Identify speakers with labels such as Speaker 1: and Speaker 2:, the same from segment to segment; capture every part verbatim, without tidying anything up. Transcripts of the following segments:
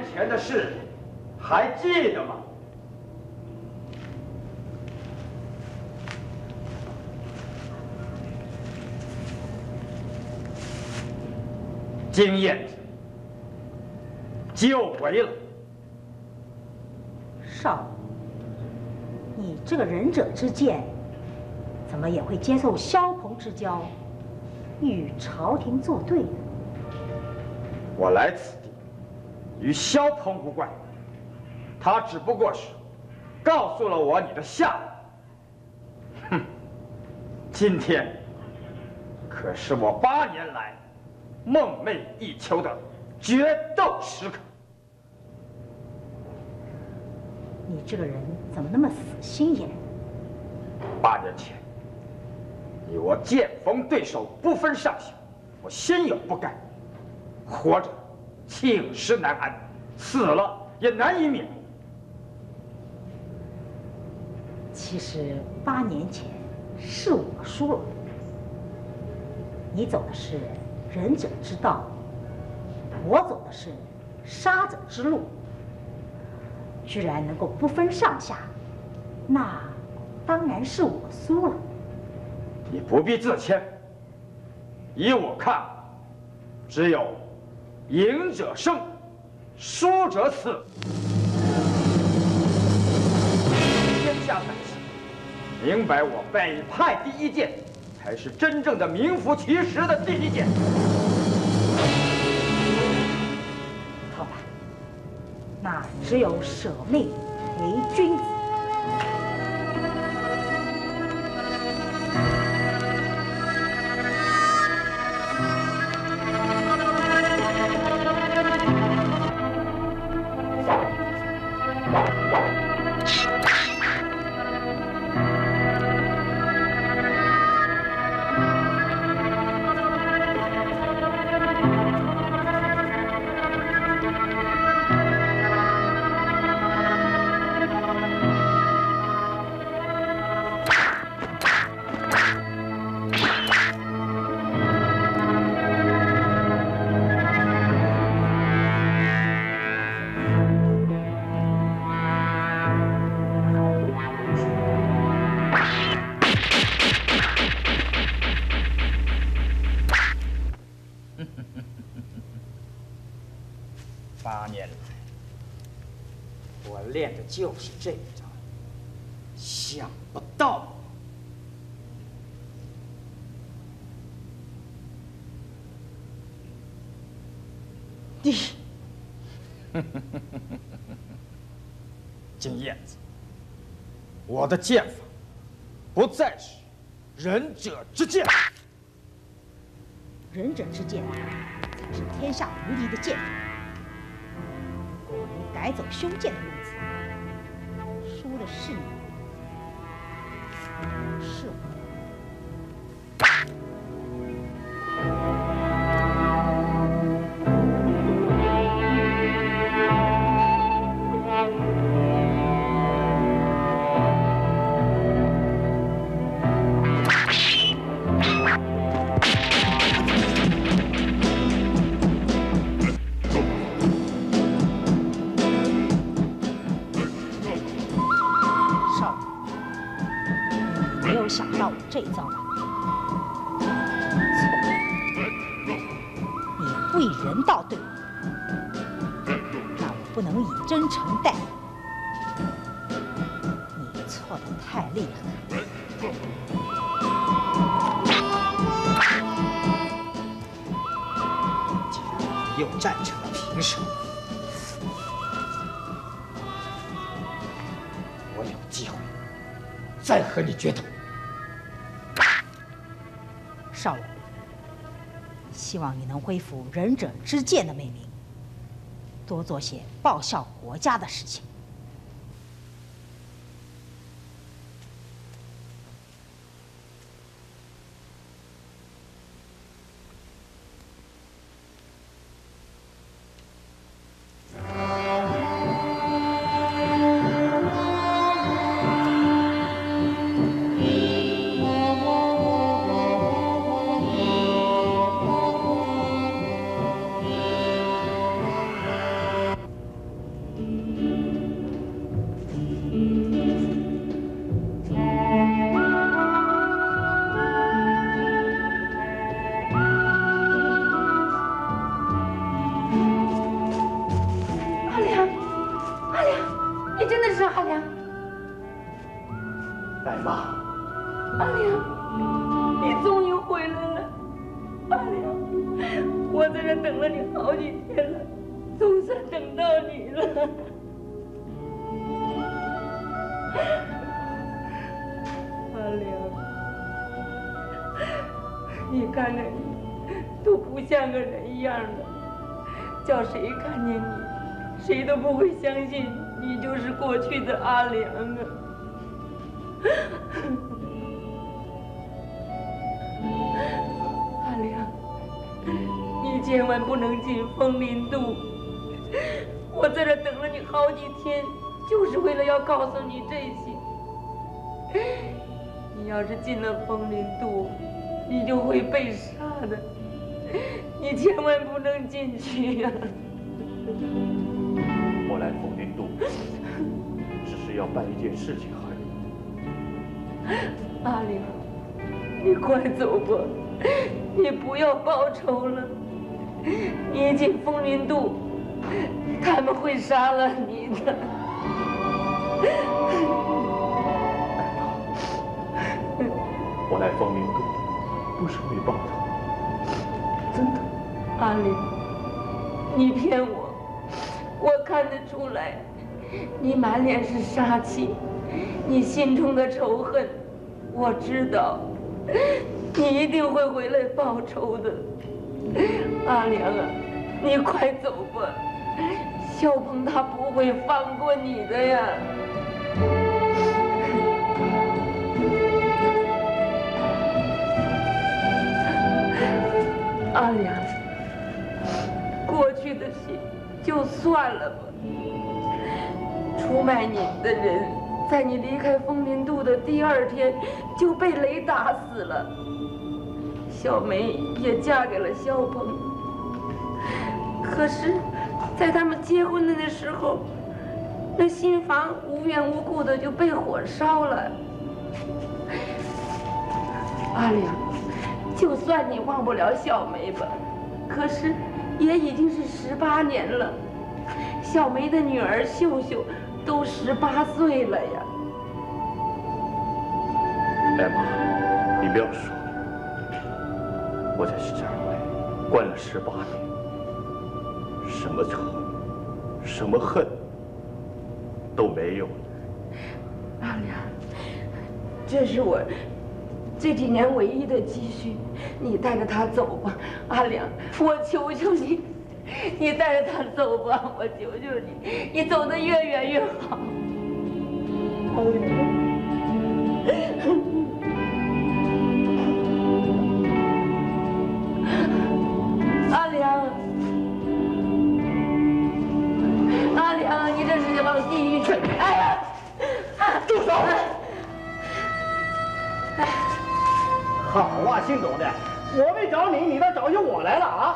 Speaker 1: 年前的事，还记得吗？金燕子久违了。
Speaker 2: 少，你这个仁者之剑，怎么也会接受萧鹏之交，与朝廷作对呢？
Speaker 1: 我来此地与萧鹏无关，他只不过是告诉了我你的下落。哼，今天可是我八年来梦寐以求的决斗时刻。
Speaker 2: 你这个人怎么那么死心眼？
Speaker 1: 八年前，你我剑锋对手，不分上下，我心有不甘。活着，寝食难安；死了，也难以瞑目。
Speaker 2: 其实八年前是我输了，你走的是仁者之道，我走的是杀者之路。居然能够不分上下，那当然是我输了。
Speaker 1: 你不必自谦，依我看，只有赢者生，输者死。天下百姓明白我北派第一剑，才是真正的名副其实的第一剑。
Speaker 2: 好吧，那只有舍命陪君子。
Speaker 1: 八年来，我练的就是这一招，想不到。
Speaker 2: 你，
Speaker 1: 金燕子，我的剑法不再是仁者之剑，
Speaker 2: 仁者之剑才是天下无敌的剑法。如果你改走修剑的路子，输的是你，不是我。想到我这一招吧？错，你不以人道对我，那我不能以真诚待你。你错得太厉害了。
Speaker 1: 既然我们又战成了平手，我有机会再和你决斗。
Speaker 2: 少龙，希望你能恢复仁者之剑的美名，多做些报效国家的事情。
Speaker 1: 奶妈，
Speaker 3: 阿良，你终于回来了。阿良，我在这等了你好几天了，总算等到你了。阿良，你看看你，都不像个人样了，叫谁看见你，谁都不会相信你就是过去的阿良啊。阿良，你千万不能进枫林渡。我在这等了你好几天，就是为了要告诉你这些。你要是进了枫林渡，你就会被杀的。你千万不能进去呀！
Speaker 4: 我来枫林渡，只是要办一件事情而已。
Speaker 3: 阿良，你快走吧，你不要报仇了。你一进枫林渡，他们会杀了你的。
Speaker 4: 我来枫林渡不是为报仇，真的。
Speaker 3: 阿良，你骗我，我看得出来，你满脸是杀气，你心中的仇恨，我知道，你一定会回来报仇的。阿良啊，你快走吧，小鹏他不会放过你的呀。阿良，过去的事就算了吧。出卖你的人，在你离开枫林渡的第二天就被雷打死了。小梅也嫁给了肖鹏，可是，在他们结婚的那时候，那新房无缘无故的就被火烧了。阿良，就算你忘不了小梅吧，可是也已经是十八年了。小梅的女儿秀秀都十八岁了呀。
Speaker 4: 艾玛，你不要说，我在石寨外关了十八年，什么仇，什么恨都没有了。
Speaker 3: 阿良，这是我这几年唯一的积蓄，你带着他走吧，阿良，我求求你，你带着他走吧，我求求你，你走得越远越好。阿良，阿良，阿良，你这是往地狱去！哎呀，
Speaker 1: 住手！好啊，姓董的，我没找你，你倒找起我来了啊！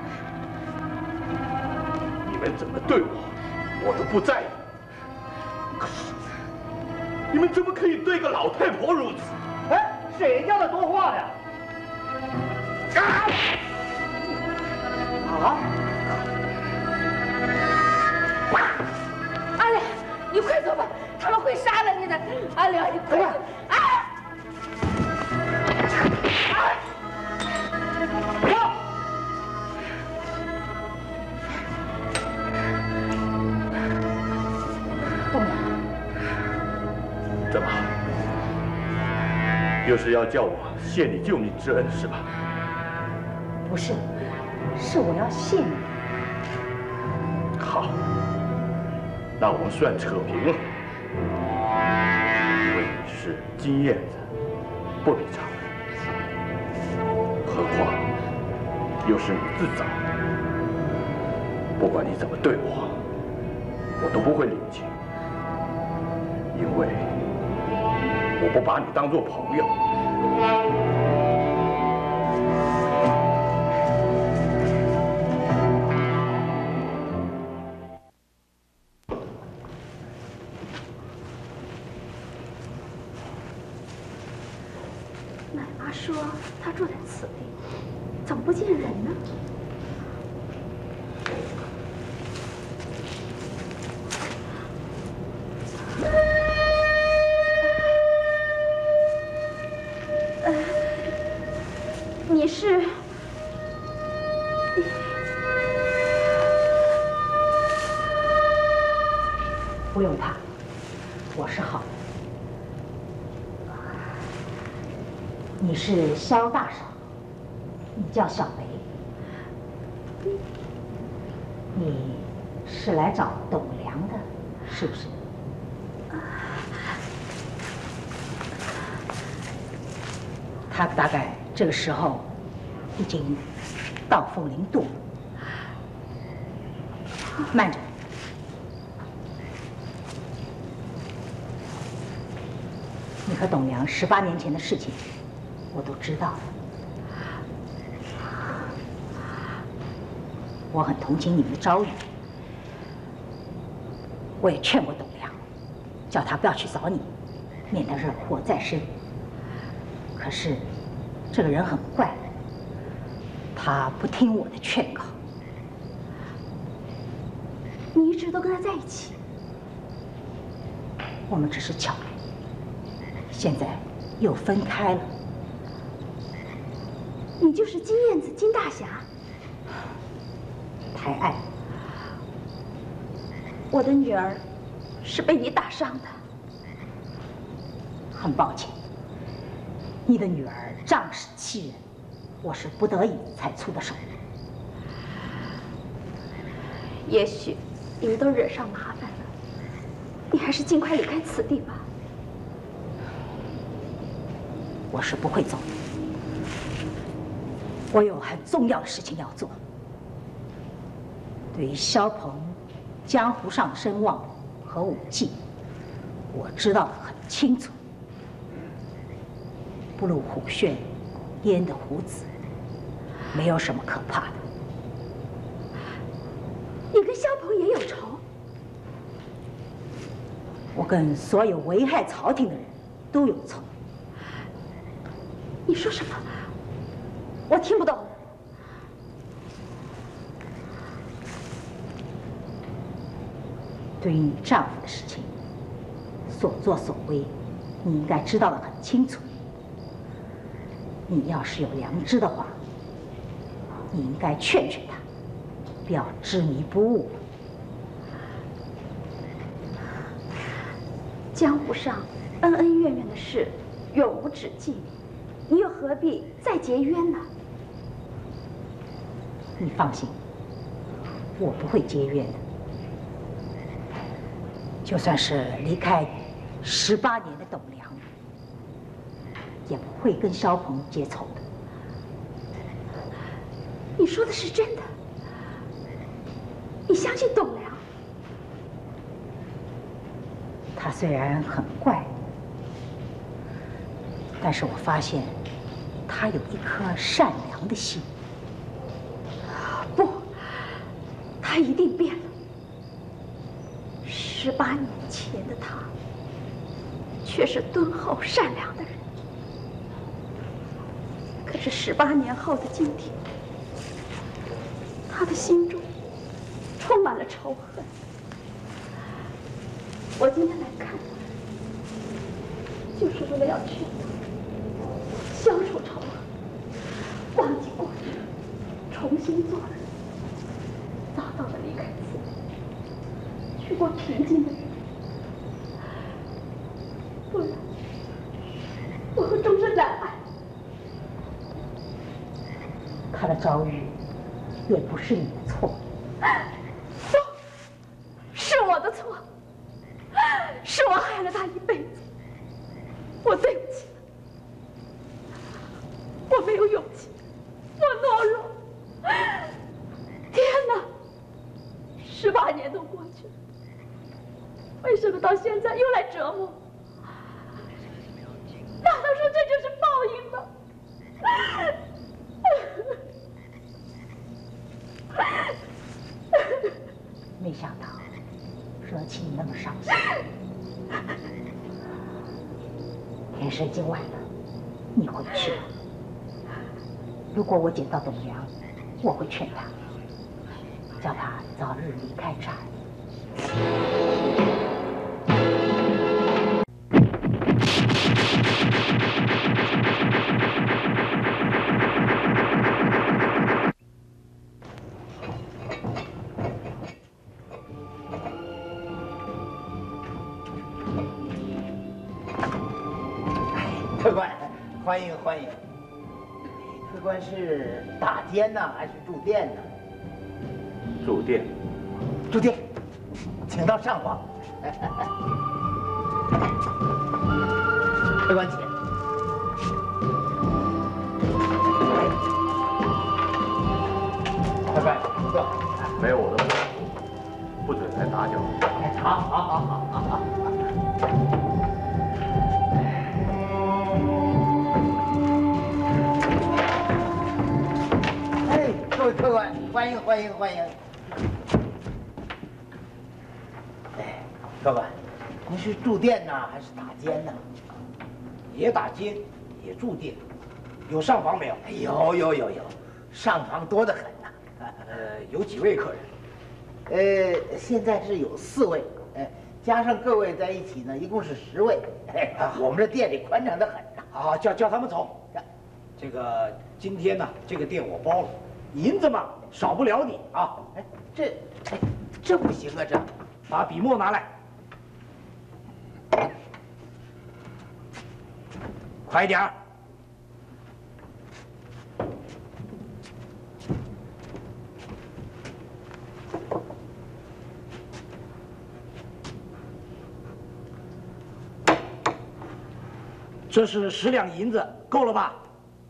Speaker 4: 你们怎么对我，我都不在意。可是，你们怎么可以对个老太婆如此？
Speaker 1: 哎，谁叫他多话呀？啊！啊！
Speaker 3: 阿良，你快走吧，他们会杀了你的。阿良，你快走！啊！
Speaker 4: 怎么？又是要叫我谢你救命之恩是吧？
Speaker 2: 不是，是我要谢你。
Speaker 4: 好，那我们算扯平了。因为你是金燕子，不比常人。何况又是你自找。不管你怎么对我，我都不会领情，因为我不把你当作朋友。
Speaker 5: 奶妈说她住在此地，怎么不见人呢？ 是？
Speaker 2: 不用怕，我是好的。你是萧大嫂，你叫小梅，你是来找董良的，是不是？他大概这个时候已经到凤林渡了。慢着。 你和董良十八年前的事情，我都知道了。我很同情你们的遭遇，我也劝过董良，叫他不要去找你，免得惹祸在身。可是，这个人很怪，他不听我的劝告。
Speaker 5: 你一直都跟他在一起？
Speaker 2: 我们只是巧合。 现在又分开了。
Speaker 5: 你就是金燕子金大侠？
Speaker 2: 太爱了。
Speaker 5: 我的女儿是被你打伤的。
Speaker 2: 很抱歉，你的女儿仗势欺人，我是不得已才出的手。
Speaker 5: 也许你们都惹上麻烦了，你还是尽快离开此地吧。
Speaker 2: 我是不会走的，我有很重要的事情要做。对于萧鹏江湖上的声望和武技，我知道的很清楚。不入虎穴，焉得虎子，没有什么可怕的。
Speaker 5: 你跟萧鹏也有仇？
Speaker 2: 我跟所有危害朝廷的人都有仇。
Speaker 5: 你说什么？我听不懂。
Speaker 2: 对于你丈夫的事情，所作所为，你应该知道的很清楚。你要是有良知的话，你应该劝劝他，不要执迷不悟。
Speaker 5: 江湖上恩恩怨怨的事，永无止境。 你又何必再结冤呢？
Speaker 2: 你放心，我不会结冤的。就算是离开十八年的董良，也不会跟萧鹏结仇的。
Speaker 5: 你说的是真的？你相信董良？
Speaker 2: 他虽然很怪，但是我发现。 他有一颗善良的心。
Speaker 5: 不，他一定变了。十八年前的他，却是敦厚善良的人。可是十八年后的今天，他的心中充满了仇恨。我今天来看他，就是为了要劝他消除仇恨。 忘记过去，重新做人，早早的离开此地，去过平静的日子。不然，我会终身难安。
Speaker 2: 他的遭遇也不是你的错，
Speaker 5: 不，是我的错，是我害了他一辈子，我对不起他，我没有勇气。 我懦弱，天哪！十八年都过去了，为什么到现在又来折磨？难道说这就是报应吗？
Speaker 2: 没想到惹起你那么伤心。天色已经晚了，你回去吧。 如果我捡到董良，我会劝他，叫他早日离开这儿。
Speaker 6: 欢迎欢迎。客官是打尖呢，还是住店呢？
Speaker 4: 住店。
Speaker 6: 住店，请到上房。客官请。客官坐。
Speaker 4: 没有我的吩咐，不准来打搅。
Speaker 6: 好，好，好，好，好，好。哎，各位客官，欢迎，欢迎，欢迎。哎，客官，您是住店呢，还是打尖呢？
Speaker 7: 也打尖，也住店，有上房没有？
Speaker 6: 有，有，有，有，上房多得很呐。
Speaker 7: 呃，有几位客人？
Speaker 6: 呃，现在是有四位，哎，加上各位在一起呢，一共是十位。哎，我们这店里宽敞得很呐。
Speaker 7: 好，叫叫他们走。这个今天呢，这个店我包了，银子嘛少不了你啊。
Speaker 6: 哎，这，哎，这不行啊，这，
Speaker 7: 把笔墨拿来，快一点儿。这是十两银子，够了吧？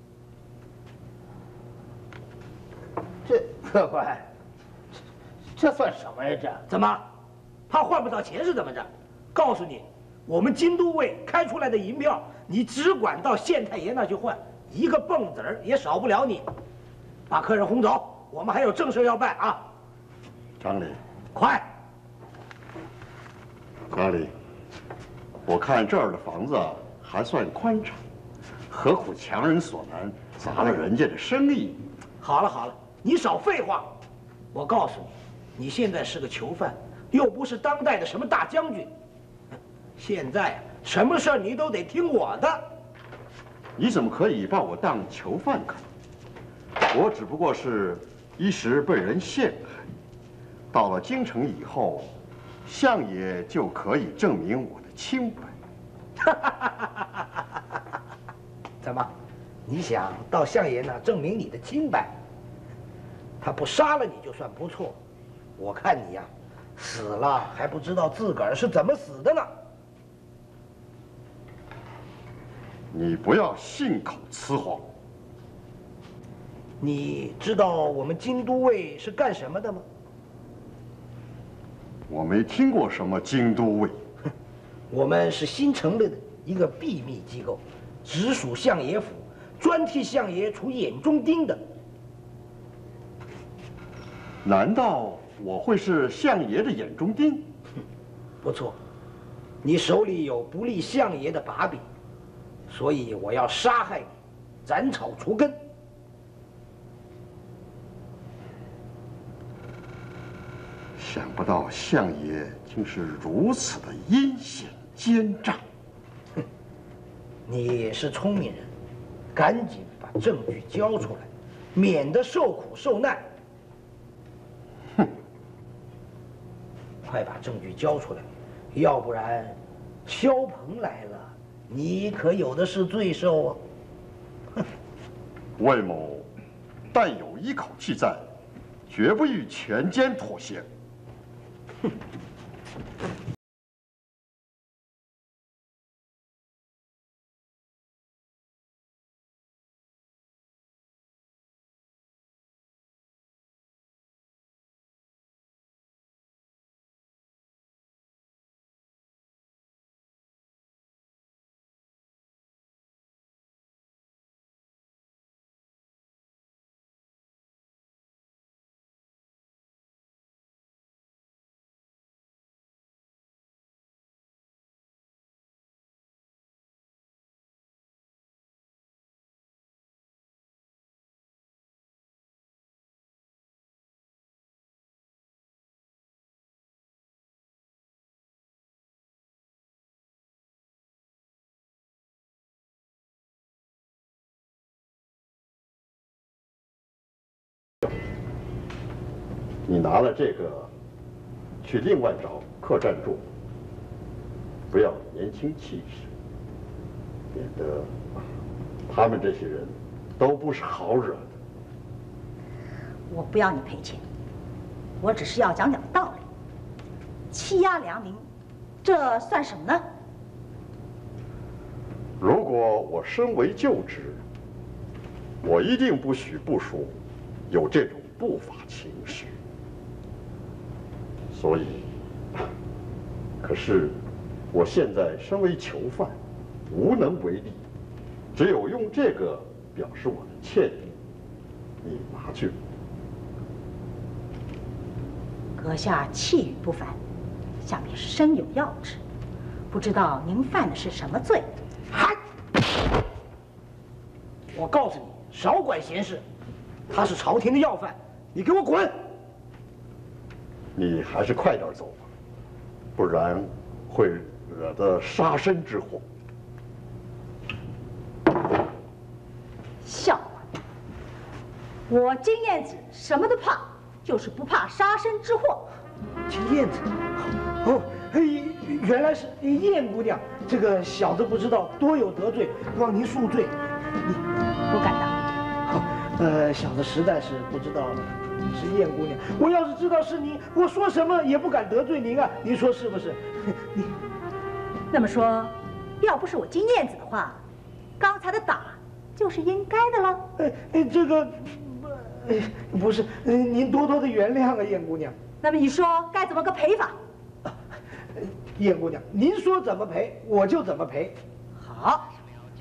Speaker 6: 这客官，这这算什么呀？这
Speaker 7: 怎么，怕换不到钱是怎么着？告诉你，我们京都卫开出来的银票，你只管到县太爷那去换，一个蹦子儿也少不了你。把客人轰走，我们还有正事要办啊！
Speaker 8: 张理，
Speaker 7: 快！
Speaker 8: 张理，我看这儿的房子还算宽敞，何苦强人所难，砸了人家的生意？
Speaker 7: 好了好了，你少废话。我告诉你，你现在是个囚犯，又不是当代的什么大将军。现在啊，什么事儿你都得听我的。
Speaker 8: 你怎么可以把我当囚犯看？我只不过是一时被人陷害，到了京城以后，相爷就可以证明我的清白。
Speaker 7: 怎么，你想到相爷那证明你的清白？他不杀了你就算不错。我看你呀，死了还不知道自个儿是怎么死的呢。
Speaker 8: 你不要信口雌黄。
Speaker 7: 你知道我们京都卫是干什么的吗？
Speaker 8: 我没听过什么京都卫。
Speaker 7: 我们是新成立的一个秘密机构，直属相爷府，专替相爷除眼中钉的。
Speaker 8: 难道我会是相爷的眼中钉？
Speaker 7: 不错，你手里有不利相爷的把柄，所以我要杀害你，斩草除根。
Speaker 8: 想不到相爷竟是如此的阴险奸诈。
Speaker 7: 哼，你是聪明人，赶紧把证据交出来，免得受苦受难。
Speaker 8: 哼，
Speaker 7: 快把证据交出来，要不然萧鹏来了，你可有的是罪受啊！
Speaker 8: 哼，魏某但有一口气在，绝不与权奸妥协。哼。你拿了这个，去另外找客栈住，不要年轻气势，免得他们这些人都不是好惹的。
Speaker 2: 我不要你赔钱，我只是要讲讲道理。欺压良民，这算什么呢？
Speaker 8: 如果我身为旧职，我一定不许部属有这种不法情事。所以，可是我现在身为囚犯，无能为力，只有用这个表示我的歉意。你拿去。
Speaker 2: 阁下气宇不凡，想必是身有要职，不知道您犯的是什么罪？
Speaker 7: 嗨！我告诉你，少管闲事，他是朝廷的要犯，你给我滚！
Speaker 8: 你还是快点走吧，不然会惹得杀身之祸。
Speaker 2: 笑话！我金燕子什么都怕，就是不怕杀身之祸。
Speaker 7: 金燕子，哦，原来是燕姑娘。这个小的不知道，多有得罪，望您恕罪。你
Speaker 2: 不敢当。
Speaker 7: 好，呃，小的实在是不知道你是燕姑娘。我要是知道是您，我说什么也不敢得罪您啊。您说是不是？你
Speaker 2: 那么说，要不是我金燕子的话，刚才的打就是应该的了。
Speaker 7: 哎哎，这个，哎，不是，您多多的原谅啊，燕姑娘。
Speaker 2: 那么你说该怎么个赔法？
Speaker 7: 燕姑娘，您说怎么赔，我就怎么赔。
Speaker 2: 好，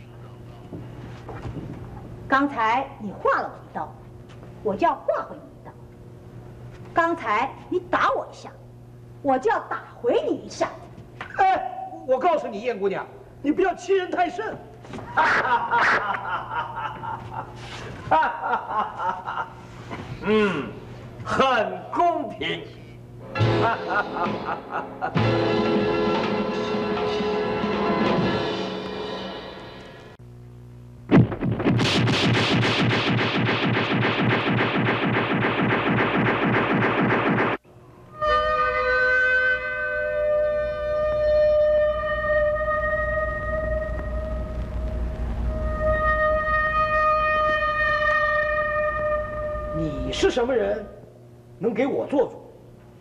Speaker 2: 刚才你划了我一刀，我就要划回你一刀。刚才你打我一下，我就要打回你一下。
Speaker 7: 哎，我告诉你，燕姑娘，你不要欺人太甚。哈哈哈哈哈哈！
Speaker 1: 嗯，很公平。哈哈哈哈哈！
Speaker 7: 你是什么人，能给我做主？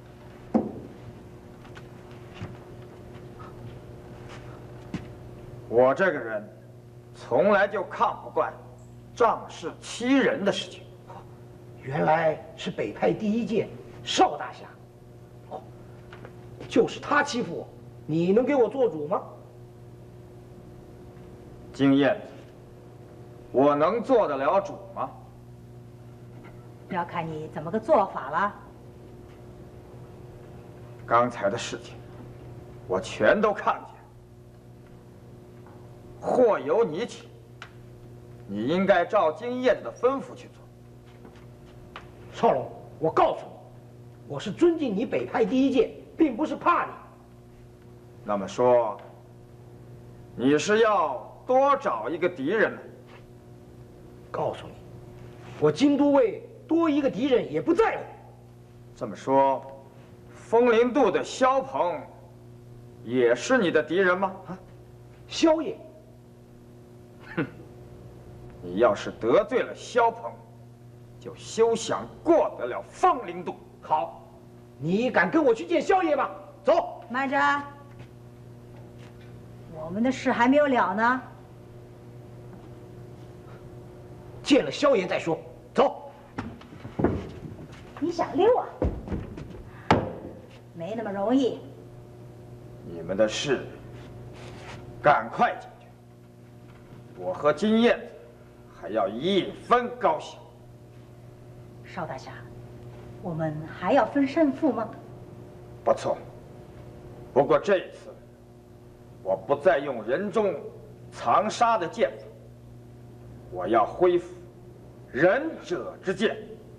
Speaker 1: 我这个人，从来就看不惯仗势欺人的事情。
Speaker 7: 原来是北派第一剑邵大侠。哦，就是他欺负我，你能给我做主吗？
Speaker 1: 金燕子，我能做得了主吗？
Speaker 2: 要看你怎么个做法了。
Speaker 1: 刚才的事情，我全都看见。祸由你起，你应该照金燕子的吩咐去做。
Speaker 7: 少龙，我告诉你，我是尊敬你北派第一剑，并不是怕你。
Speaker 1: 那么说，你是要多找一个敌人呢？
Speaker 7: 告诉你，我京都卫多一个敌人也不在乎。
Speaker 1: 这么说，风林渡的萧鹏也是你的敌人吗？
Speaker 7: 啊，萧爷。
Speaker 1: 哼，你要是得罪了萧鹏，就休想过得了风林渡。
Speaker 7: 好，你敢跟我去见萧爷吗？走。
Speaker 2: 慢着，我们的事还没有了呢。
Speaker 7: 见了萧爷再说。走。
Speaker 2: 你想溜啊？没那么容易。
Speaker 1: 你们的事，赶快解决。我和金燕子还要一分高下。
Speaker 2: 邵大侠，我们还要分胜负吗？
Speaker 1: 不错。不过这一次，我不再用人中藏杀的剑法，我要恢复仁者之剑。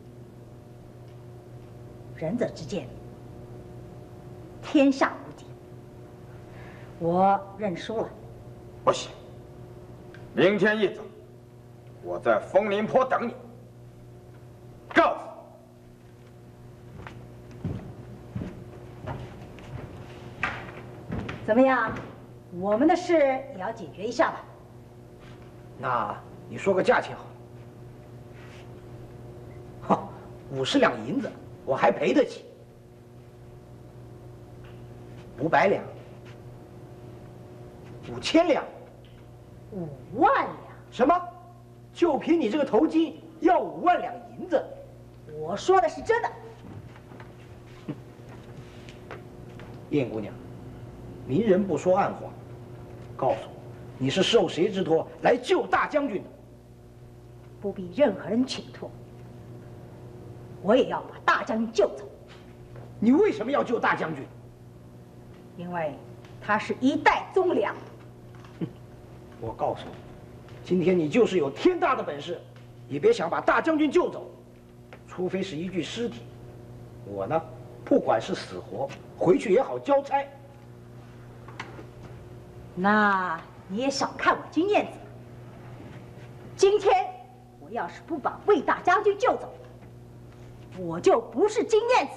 Speaker 2: 仁者之剑，天下无敌。我认输了。
Speaker 1: 不行，明天一早，我在枫林坡等你。告辞。
Speaker 2: 怎么样？我们的事也要解决一下吧。
Speaker 7: 那你说个价钱好。哈，五十两银子我还赔得起。五百两，五千两，
Speaker 2: 五万两。
Speaker 7: 什么？就凭你这个头巾要五万两银子？
Speaker 2: 我说的是真的。
Speaker 7: 燕姑娘，明人不说暗话，告诉我，你是受谁之托来救大将军的？
Speaker 2: 不必任何人请托，我也要把大将军救走。
Speaker 7: 你为什么要救大将军？
Speaker 2: 因为他是一代忠良。
Speaker 7: 我告诉你，今天你就是有天大的本事，也别想把大将军救走，除非是一具尸体。我呢，不管是死活，回去也好交差。
Speaker 2: 那你也小看我金燕子。今天我要是不把魏大将军救走，我就不是金燕子。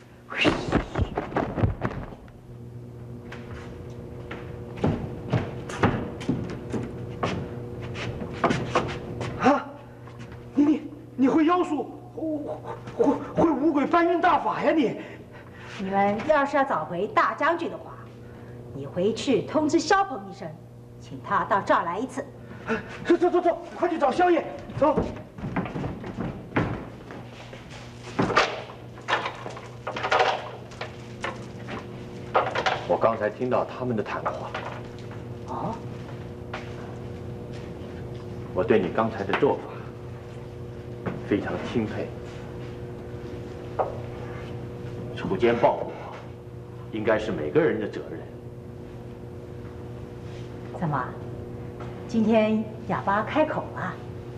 Speaker 7: 啊，你你你会妖术，会会会五鬼搬运大法呀你！
Speaker 2: 你们要是要找回大将军的话，你回去通知萧鹏医生，请他到这儿来一次。
Speaker 7: 走走走走，快去找萧爷，走。
Speaker 4: 我刚才听到他们的谈话。
Speaker 2: 哦。
Speaker 4: 我对你刚才的做法非常钦佩。锄奸报国，应该是每个人的责任。
Speaker 2: 怎么，今天哑巴开口了？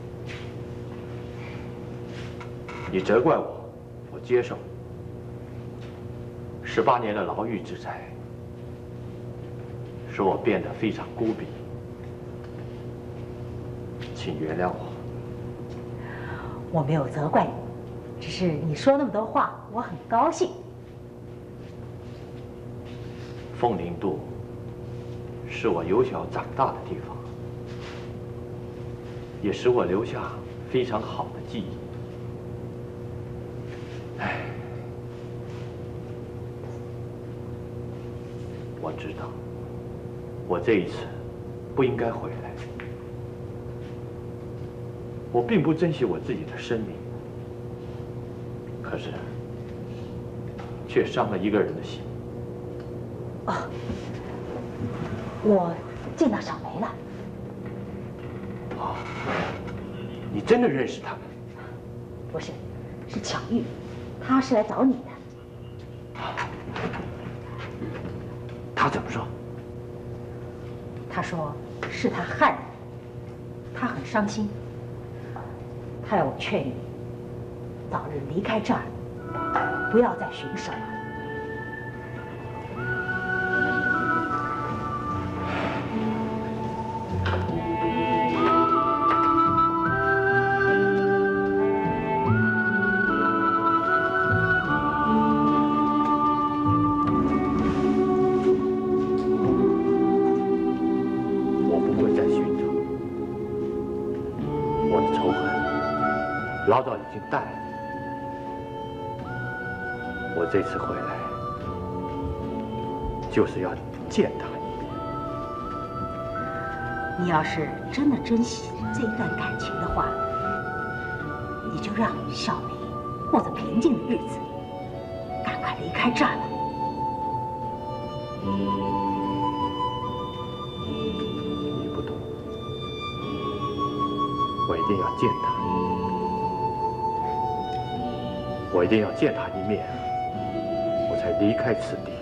Speaker 4: 你责怪我，我接受。十八年的牢狱之灾，使我变得非常孤僻，请原谅我。
Speaker 2: 我没有责怪你，只是你说那么多话，我很高兴。
Speaker 4: 凤林渡是我由小长大的地方，也使我留下非常好的记忆。唉，我知道，我这一次不应该回来。我并不珍惜我自己的生命，可是却伤了一个人的心。
Speaker 2: 哦，我见到小梅了。
Speaker 4: 啊，你真的认识他们？
Speaker 2: 不是，是巧遇，她是来找你的。
Speaker 4: 他怎么说？
Speaker 2: 他说是他害你，他很伤心，他要我劝你早日离开这儿，不要再巡守了。
Speaker 4: 牢岛已经淡了，我这次回来就是要见他一面。
Speaker 2: 你要是真的珍惜这一段感情的话，你就让小梅过着平静的日子，赶快离开这儿吧。
Speaker 4: 你不懂，我一定要见他。我一定要见他一面，我才离开此地。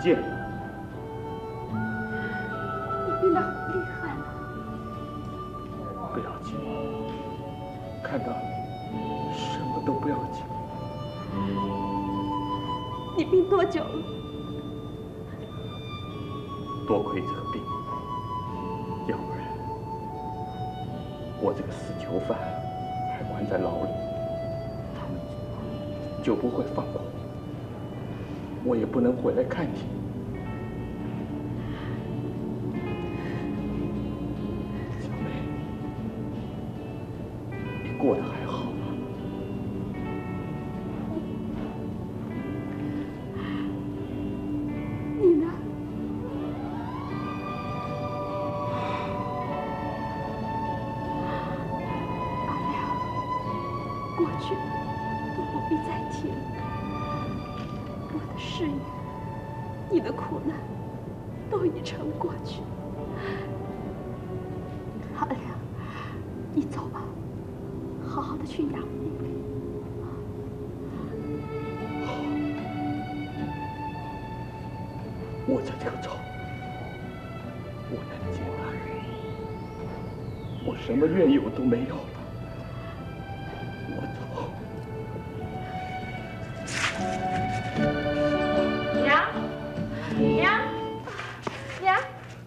Speaker 4: 见了。
Speaker 5: 你病得好厉害了。
Speaker 4: 不要紧，看到你，什么都不要紧。
Speaker 5: 你病多久了？
Speaker 4: 多亏这个病，要不然我这个死囚犯还关在牢里，他们就不会放过我，我也不能回来看你。小梅，你过得还好吗？
Speaker 5: 你呢？阿亮，过去都不必再提了。我的事业，你的苦难，都已成过去。阿亮，你走吧，好好的去养病。
Speaker 4: 我这就走，我能接大人，我什么怨尤都没有了，我走。
Speaker 3: 娘，娘，娘，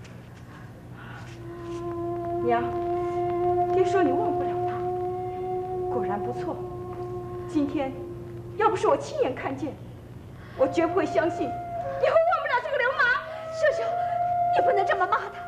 Speaker 3: 娘，爹说你忘不了他，果然不错。今天要不是我亲眼看见，我绝不会相信你会忘不了这个流氓。
Speaker 5: 秀秀，你不能这么骂他。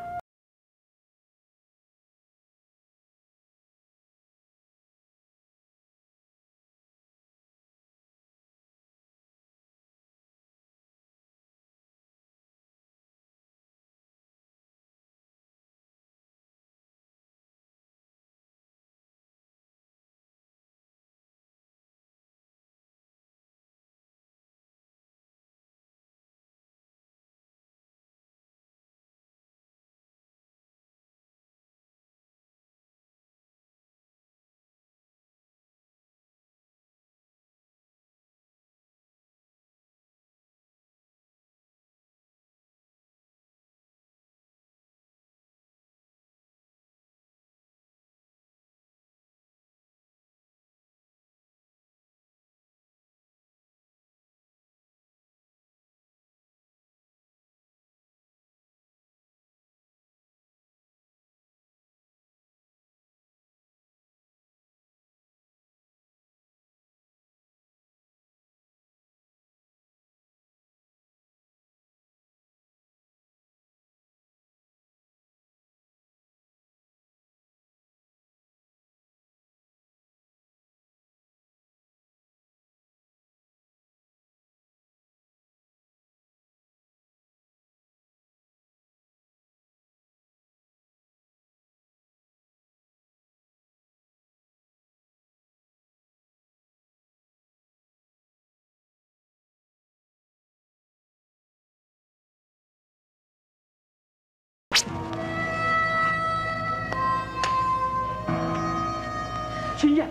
Speaker 1: 秦燕，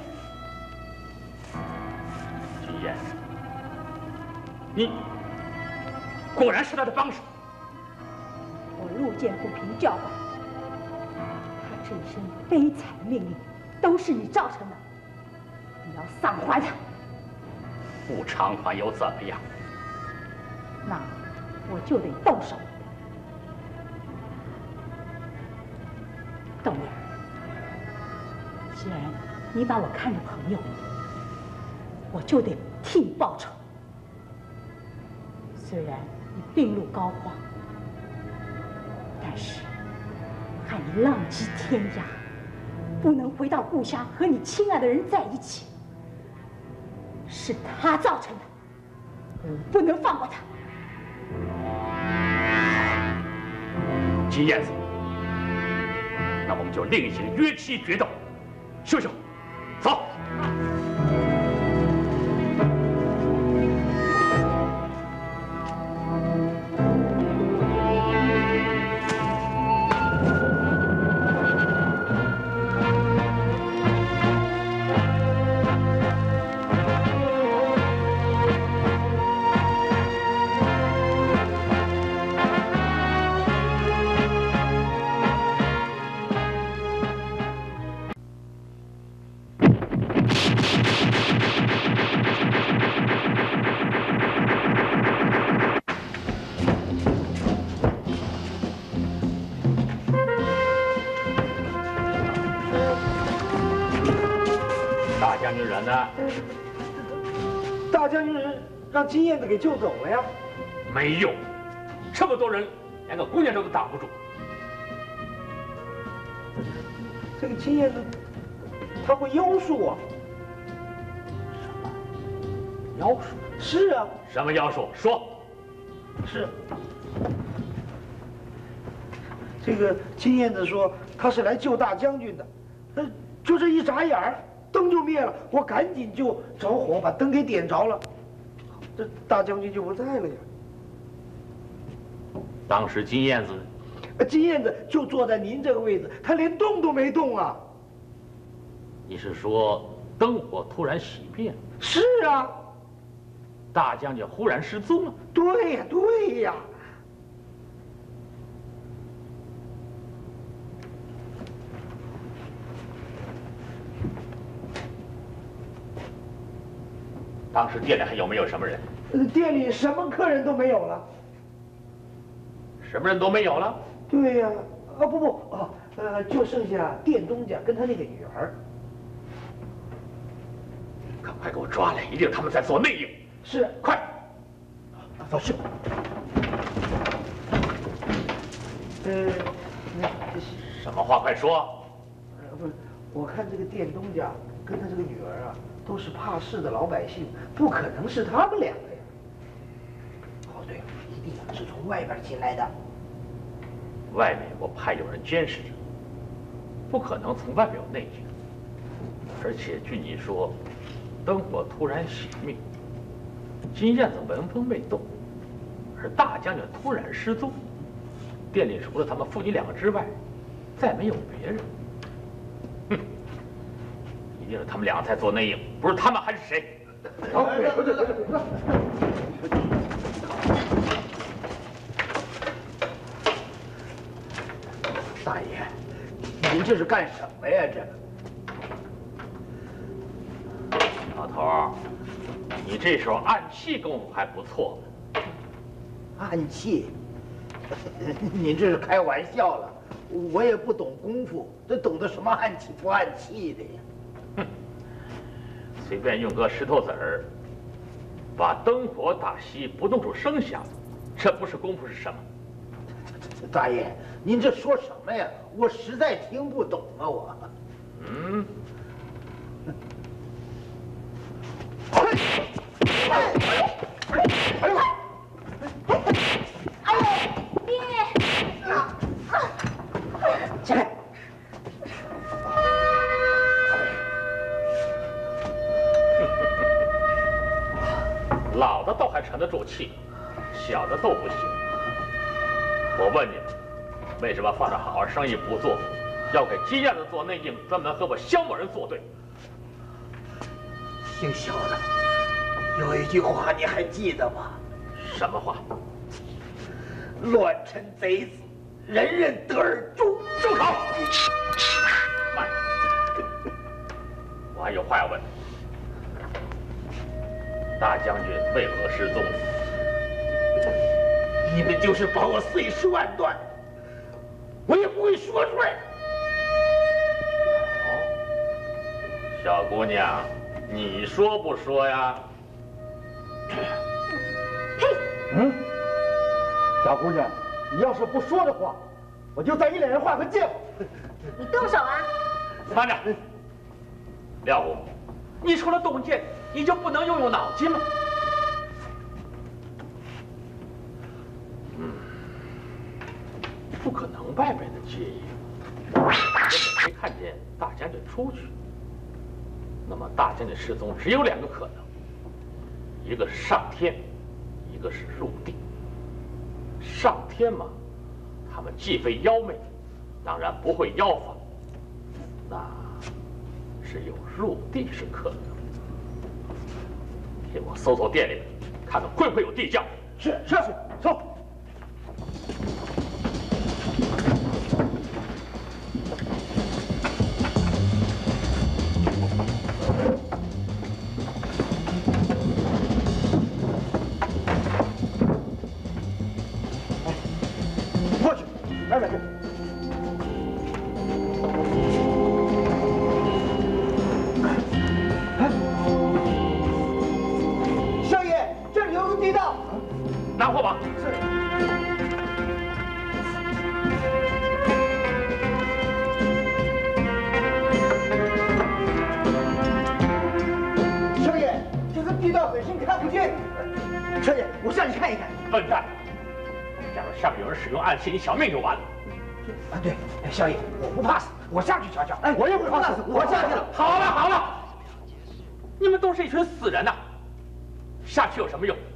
Speaker 1: 秦燕，你果然是他的帮手。
Speaker 2: 我路见不平教管，他这一生悲惨命运都是你造成的，你要偿还他。
Speaker 1: 不偿还又怎么样？
Speaker 2: 那我就得动手。窦燕，既然你把我看着朋友，我就得替你报仇。虽然你病入膏肓，但是害你浪迹天涯，不能回到故乡和你亲爱的人在一起，是他造成的，我不能放过他。
Speaker 1: 金燕子，那我们就另行约期决斗。秀秀，走。
Speaker 4: 呢？
Speaker 7: 大将军让金燕子给救走了呀。
Speaker 4: 没用，这么多人，连个姑娘都挡不住。
Speaker 7: 这个金燕子，她会妖术啊？
Speaker 4: 什么？妖术？
Speaker 7: 是啊。
Speaker 4: 什么妖术？说。
Speaker 7: 是。这个金燕子说她是来救大将军的，呃，就这一眨眼儿，灯就灭了，我赶紧就着火把灯给点着了，这大将军就不在了呀。
Speaker 4: 当时金燕子呢？
Speaker 7: 金燕子就坐在您这个位置，她连动都没动啊。
Speaker 4: 你是说灯火突然熄灭？
Speaker 7: 是啊。
Speaker 4: 大将军忽然失踪了？
Speaker 7: 对呀，对呀。
Speaker 4: 当时店里还有没有什么人？
Speaker 7: 店里什么客人都没有了。
Speaker 4: 什么人都没有了？
Speaker 7: 对呀，啊不不啊，呃，就剩下店东家跟他那个女儿。
Speaker 4: 赶快给我抓来，一定他们在做内应。
Speaker 7: 是，
Speaker 4: 快，
Speaker 7: 走去。呃，
Speaker 4: 什么话快说？
Speaker 7: 呃，不是，我看这个店东家跟他这个女儿啊，都是怕事的老百姓，不可能是他们两个呀。哦，对了，一定是从外边进来的。
Speaker 4: 外面我派有人监视着，不可能从外面有内应。而且据你说，灯火突然熄灭，金燕子闻风未动，而大将军突然失踪，店里除了他们父女两个之外，再没有别人。哼，一定是他们两个在做内应，不是他们还是谁？
Speaker 7: 好，不是不是不是。
Speaker 6: 大爷，您这是干什么呀？这
Speaker 4: 老头儿，你这手暗器功夫还不错。
Speaker 6: 暗器？您这是开玩笑了？我也不懂功夫，这懂得什么暗器不暗器的呀？
Speaker 4: 哼，随便用个石头子儿，把灯火打熄，不弄出声响，这不是功夫是什么？
Speaker 6: 大爷，您这说什么呀？我实在听不懂啊！我，
Speaker 4: 嗯，
Speaker 6: 哎呦，哎呦，
Speaker 5: 哎呦，爹！
Speaker 6: 起来！
Speaker 4: 老的倒还沉得住气，小的都不行。我问你们，为什么放着好好生意不做，要给金燕子做内应，专门和我萧某人作对？
Speaker 6: 姓萧的，有一句话你还记得吗？
Speaker 4: 什么话？
Speaker 6: 乱臣贼子，人人得而诛。
Speaker 4: 住口！慢着，我还有话要问。大将军为何失踪？
Speaker 6: 你们就是把我碎尸万段，我也不会说出来。
Speaker 4: 哦，小姑娘，你说不说呀？
Speaker 5: 嘿，
Speaker 1: 嗯，小姑娘，你要是不说的话，我就在你脸上画个剑。
Speaker 5: 你动手啊！
Speaker 4: 慢着，廖虎，你除了动剑，你就不能用用脑筋吗？嗯，不可能外边的接应，根本没看见大将军出去。那么大将军失踪只有两个可能，一个是上天，一个是入地。上天嘛，他们既非妖魅，当然不会妖法，那只有入地是可能。给我搜搜店里，看看会不会有地窖。
Speaker 7: 是是是，走。
Speaker 1: 过去，来来去。哎，
Speaker 6: 少爷，我上去看一看。
Speaker 9: 笨蛋！假如上面有人使用暗器，你小命就完了。
Speaker 7: 啊，对，少爷，我不怕死，我上去瞧瞧。
Speaker 6: 哎，我也不怕死，我下去了。
Speaker 9: 好了好了，你们都是一群死人呐，上去有什么用？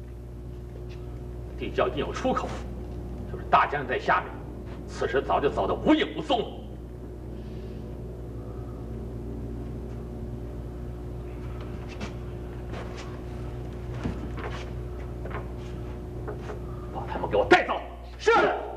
Speaker 9: 地窖一定有出口，就是大将军在下面，此时早就走得无影无踪了。把他们给我带走。
Speaker 6: 是。